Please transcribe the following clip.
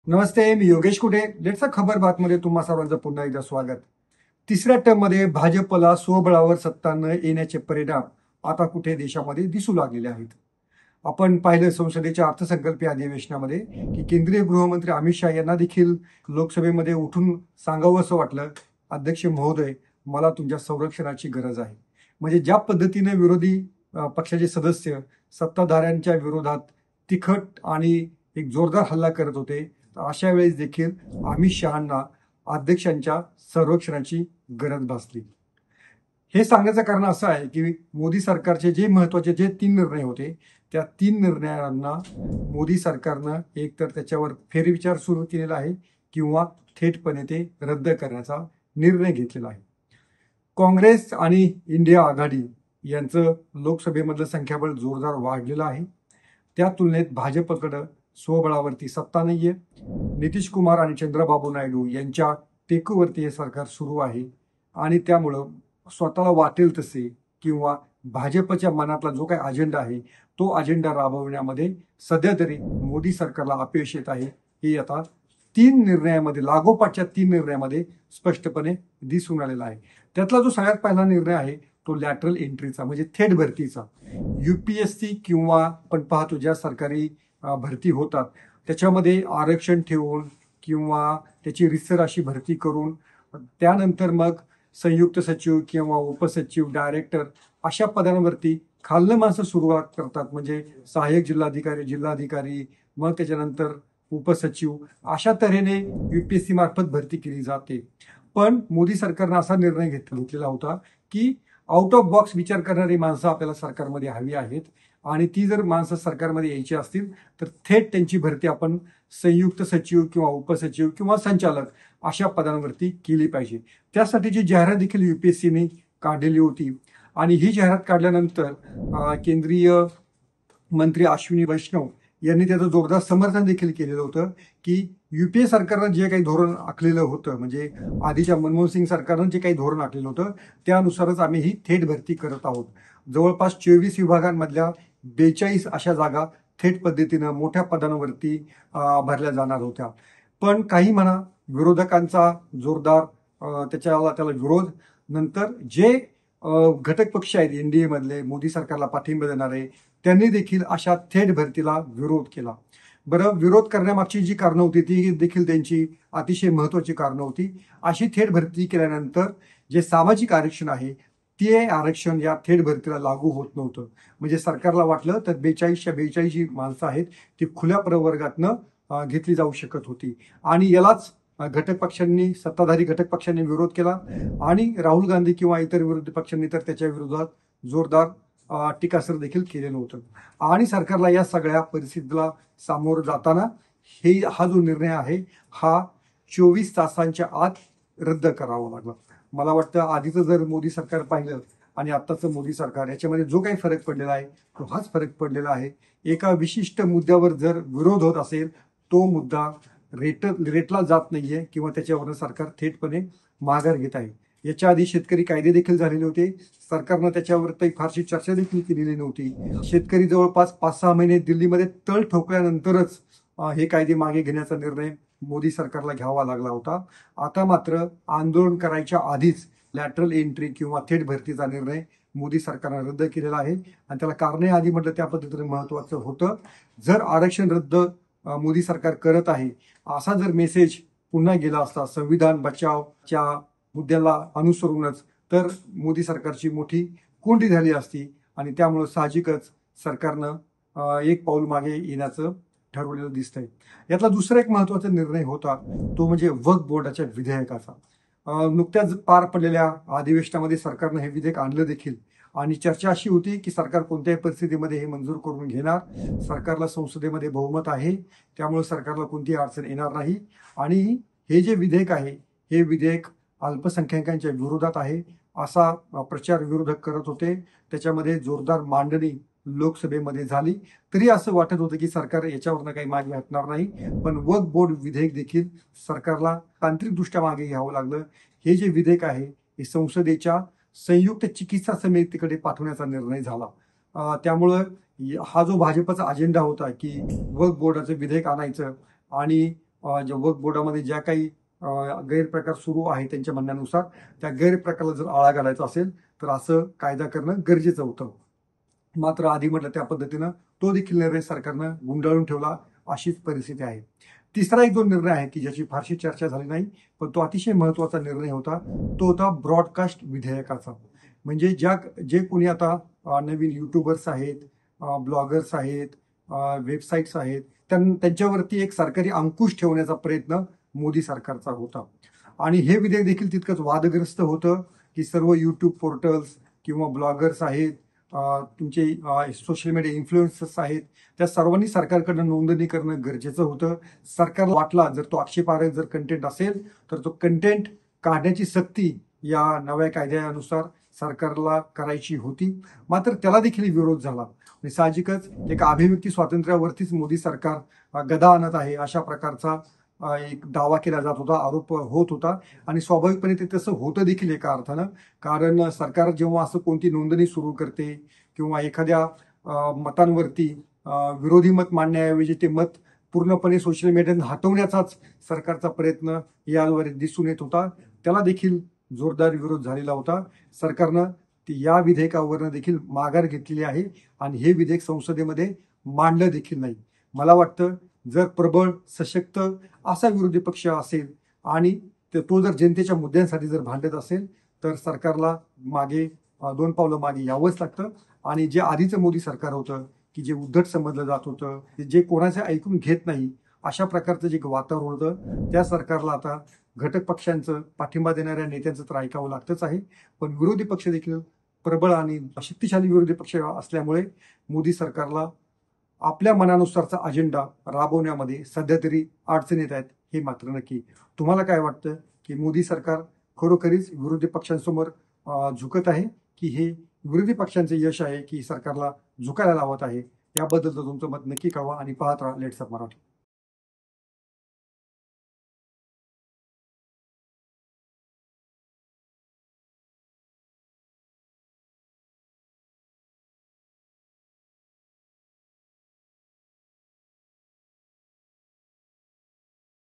नमस्ते, मी योगेश कुटे. Let's खबर बातमध्ये तुम्हा सर्वांचं पुन्हा एकदा स्वागत. तिसऱ्या टर्ममध्ये भाजपला स्वबळावर सत्ता न येण्याचे परिणाम आता कुठे देशामध्ये दिसू लागलेले आहेत. आपण पाहिलं संसदेच्या अर्थसंकल्पीय अधिवेशनामध्ये की केंद्रीय गृहमंत्री अमित शहा यांना देखील लोकसभेमध्ये उठून सांगावं असं वाटलं, अध्यक्ष महोदय, मला तुमच्या संरक्षणाची गरज आहे. म्हणजे ज्या पद्धतीने विरोधी पक्षाचे सदस्य सत्ताधाऱ्यांच्या विरोधात तिखट आणि एक जोरदार हल्ला करत होते, अशा वेळेस देखील अमित शहांना अध्यक्षांच्या संरक्षणाची गरज भासली. हे सांगण्याचं कारण असं आहे की मोदी सरकारचे जे महत्वाचे जे 3 निर्णय होते, त्या 3 निर्णयांना मोदी सरकारनं एकतर त्याच्यावर फेरविचार सुरू केलेला आहे किंवा थेटपणे ते रद्द करण्याचा निर्णय घेतलेला आहे. काँग्रेस आणि इंडिया आघाडी यांचं लोकसभेमधलं संख्याबळ जोरदार वाढलेलं आहे. त्या तुलनेत भाजपकडं स्वबळावरती सत्ता नाहीये. नितीश कुमार आणि चंद्रबाबू नायडू यांच्या टेकूवरती हे सरकार सुरू आहे आणि त्यामुळं स्वतःला वाटेल तसे किंवा भाजपच्या मनातला जो काही अजेंडा आहे तो अजेंडा राबवण्यामध्ये सध्या तरी मोदी सरकारला अपयश येत आहे. हे आता 3 निर्णयामध्ये, लागोपाठच्या 3 निर्णयामध्ये स्पष्टपणे दिसून आलेला आहे. त्यातला जो सगळ्यात पहिला निर्णय आहे तो लॅटरल एंट्रीचा, म्हणजे थेट भरतीचा. UPSC किंवा आपण पाहतो ज्या सरकारी भरती होतात त्याच्यामध्ये आरक्षण ठेवून किंवा त्याची रितसर अशी भरती करून त्यानंतर मग संयुक्त सचिव किंवा उपसचिव, डायरेक्टर अशा पदांवरती खालनं माणसं सुरुवात करतात. म्हणजे सहाय्यक जिल्हाधिकारी, मग त्याच्यानंतर उपसचिव, अशा तऱ्हेने UPSC मार्फत भरती केली जाते. पण मोदी सरकारनं असा निर्णय घेतलेला होता की आउट ऑफ बॉक्स विचार करणारी माणसं आपल्याला सरकारमध्ये हवी आहेत आणि ती जर माणसं सरकारमध्ये यायची असतील तर थेट त्यांची भरती आपण संयुक्त सचिव किंवा उपसचिव किंवा संचालक अशा पदांवरती केली पाहिजे. त्यासाठीची जाहिरात देखील UPSCने काढलेली होती आणि ही जाहिरात काढल्यानंतर केंद्रीय मंत्री अश्विनी वैष्णव यांनी त्याचं जोरदार समर्थन देखील केलेलं होतं की UPA सरकारनं जे काही धोरण आखलेलं होतं, म्हणजे आधीच्या मनमोहन सिंग सरकारनं जे काही धोरण आखलेलं होतं त्यानुसारच आम्ही ही थेट भरती करत आहोत. जवळपास 24 विभागांमधल्या 42 अशा जागा थेट पद्धतीनं मोठ्या पदांवरती भरल्या जाणार होत्या. पण काही म्हणा, विरोधकांचा जोरदार त्याला विरोध, नंतर जे घटक पक्ष आहेत NDA मधले, मोदी सरकारला पाठिंबा देणारे, त्यांनी देखील अशा थेट भरतीला विरोध केला. बरं, विरोध करण्यामागची जी कारणं होती ती देखील त्यांची अतिशय महत्वाची कारणं होती. अशी थेट भरती केल्यानंतर जे सामाजिक आरक्षण आहे ते आरक्षण या थेट भरतीला लागू होत नव्हतं. म्हणजे सरकारला वाटलं तर 42च्या 42 जी माणसं आहेत ती खुल्या प्रवर्गातनं घेतली जाऊ शकत होती आणि यालाच घटक पक्षांनी, सत्ताधारी घटक पक्षांनी विरोध केला आणि राहुल गांधी किंवा इतर विरोधी पक्षांनी तर त्याच्या विरोधात जोरदार टीकास्त्र देखील केलेलं होतं. आणि सरकारला या सगळ्या परिस्थितीला सामोरं जाताना हा जो निर्णय आहे हा 24 तासांच्या आत रद्द करावा लागला. मला वाटतं आधीचं जर मोदी सरकार पाहिलं आणि आत्ताचं मोदी सरकार याच्यामध्ये जो काही फरक पडलेला आहे तो हाच फरक पडलेला आहे. एका विशिष्ट मुद्द्यावर जर विरोध होत असेल तो मुद्दा रेटला जात नाहीये किंवा त्याच्यावरनं सरकार थेटपणे माघार घेत आहे. याच्या आधी शेतकरी कायदे देखील झालेले होते, सरकारनं त्याच्यावर फारशी चर्चा देखील केलेली नव्हती. शेतकरी जवळपास 5-6 महिने दिल्लीमध्ये तळ ठोकल्यानंतरच हे कायदे मागे घेण्याचा निर्णय मोदी सरकारला घ्यावा लागला होता. आता मात्र आंदोलन करायच्या आधीच लॅटरल एंट्री किंवा थेट भरतीचा निर्णय मोदी सरकारनं रद्द केलेला आहे आणि त्याला कारणे आधी म्हटलं त्या पद्धतीने महत्वाचं होतं. जर आरक्षण रद्द मोदी सरकार करत आहे असा जर मेसेज पुन्हा गेला असता संविधान बचावच्या मुद्द्याला अनुसरूनच, तर मोदी सरकारची मोठी कोंडी झाली असती आणि त्यामुळं साहजिकच सरकारनं एक पाऊल मागे येण्याचं ठरवलेलं दिसतंय. यातला दुसरा एक महत्वाचा निर्णय होता तो म्हणजे वक्फ बोर्डाच्या विधेयकाचा. नुकत्याच पार पडलेल्या अधिवेशनामध्ये सरकारनं हे विधेयक आणलं देखील आणि चर्चा अशी होती की सरकार कोणत्याही परिस्थितीमध्ये हे मंजूर करून घेणार. सरकारला संसदेमध्ये बहुमत आहे, त्यामुळे सरकारला कोणतीही अडचण येणार नाही आणि हे जे विधेयक आहे हे विधेयक अल्पसंख्याकांच्या विरोधात आहे असा प्रचार विरोधक करत होते. त्याच्यामध्ये जोरदार मांडणी लोकसभेमध्ये झाली. तरी असं वाटत होतं की सरकार याच्यावरनं काही मागे हटणार नाही, पण वक्फ बोर्ड विधेयक देखील सरकारला तांत्रिकदृष्ट्या मागे घ्यावं लागलं. हे जे विधेयक आहे हे संसदेच्या संयुक्त चिकित्सा समितीकडे पाठवण्याचा निर्णय झाला. त्यामुळं हा जो भाजपचा अजेंडा होता की वक्फ बोर्डाचं विधेयक आणायचं आणि ज्या वक्फ बोर्डामध्ये ज्या काही गैरप्रकार सुरू आहे त्यांच्या म्हणण्यानुसार त्या गैरप्रकाराला जर आळा घालायचा असेल तर असं कायदा करणं गरजेचं होतं. मात्र आधी म्हटलं त्या पद्धतीनं तो देखील निर्णय सरकारनं गुंडाळून ठेवला, अशीच परिस्थिती आहे. तिसरा एक जो निर्णय आहे की ज्याची फारशी चर्चा झाली नाही, पण तो अतिशय महत्त्वाचा निर्णय होता, तो होता ब्रॉडकास्ट विधेयकाचा. म्हणजे जे कोणी आता नवीन युट्यूबर्स आहेत, ब्लॉगर्स आहेत, वेबसाईट्स आहेत, त्यांच्यावरती एक सरकारी अंकुश ठेवण्याचा प्रयत्न मोदी सरकारचा होता. आणि हे विधेयक देखील तितकंच वादग्रस्त होतं की सर्व यूट्यूब पोर्टल्स किंवा ब्लॉगर्स आहेत, तुमचे सोशल मीडिया इन्फ्लुएन्सर्स आहेत, त्या सर्वांनी सरकारकडनं नोंदणी करणं गरजेचं होतं. सरकारला वाटला जर तो आक्षेपार्ह जर कंटेंट असेल तर तो कंटेंट काढण्याची सक्ती या नव्या कायद्यानुसार सरकारला करायची होती. मात्र त्याला देखील विरोध झाला आणि साहजिकच एक अभिव्यक्ती स्वातंत्र्यावरतीच मोदी सरकार गदा आणत आहे अशा प्रकारचा एक दावा केला जात होता, आरोप होत होता. आणि स्वाभाविकपणे ते तसं होतं देखील एका अर्थानं, कारण सरकार जेव्हा असं कोणती नोंदणी सुरू करते किंवा एखाद्या मतांवरती विरोधी मत मांडण्याऐवजी ते मत पूर्णपणे सोशल मीडियाने हटवण्याचाच सरकारचा प्रयत्न याद्वारे दिसून येत होता, त्याला देखील जोरदार विरोध झालेला होता. सरकारनं या विधेयकावरनं देखील माघार घेतलेली आहे आणि हे विधेयक संसदेमध्ये मांडलं देखील नाही. मला वाटतं जर प्रबळ सशक्त असा विरोधी पक्ष असेल आणि तो जर जनतेच्या मुद्द्यांसाठी जर भांडत असेल तर सरकारला मागे 2 पावलं मागे यावंच लागतं. आणि जे आधीचं मोदी सरकार होतं की जे उद्धट समजलं जात होतं, जे कोणाचं ऐकून घेत नाही अशा प्रकारचं जे वातावरण होतं, त्या सरकारला आता घटक पक्षांचं पाठिंबा देणाऱ्या नेत्यांचं तर ऐकावं लागतंच आहे. पण विरोधी पक्ष देखील प्रबळ आणि शक्तिशाली विरोधी पक्ष असल्यामुळे मोदी सरकारला आपल्या मनानुसारचा अजेंडा राबवण्यामध्ये सध्या तरी अडचणीत आहेत, हे मात्र नक्की. तुम्हाला काय वाटतं की मोदी सरकार खरोखरीच विरोधी पक्षांसमोर झुकत आहे की हे विरोधी पक्षांचे यश आहे की सरकारला झुकायला लावत आहे? याबद्दलचं तुमचं मत नक्की कळवा आणि पाहत राहा लेट्स अप मराठी.